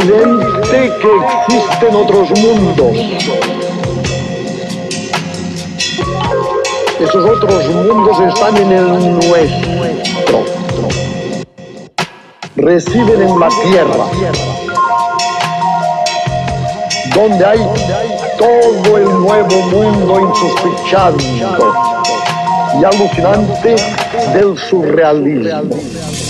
evidente que existen otros mundos. Esos otros mundos están en el nuestro. Residen en la Tierra, donde hay todo el nuevo mundo insospechado y alucinante del surrealismo.